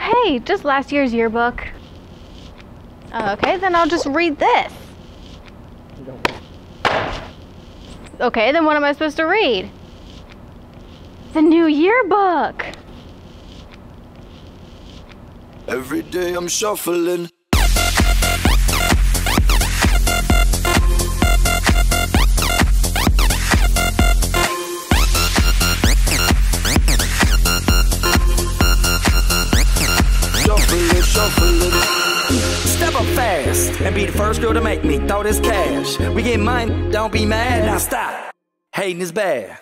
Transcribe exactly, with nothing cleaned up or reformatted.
hey, just last year's yearbook. Okay, then I'll just read this. Okay, then what am I supposed to read? The new yearbook. Every day I'm shuffling. Shuffling, shuffling. Step up fast and be the first girl to make me throw this cash. We get mine, don't be mad. Now stop. Hating is bad.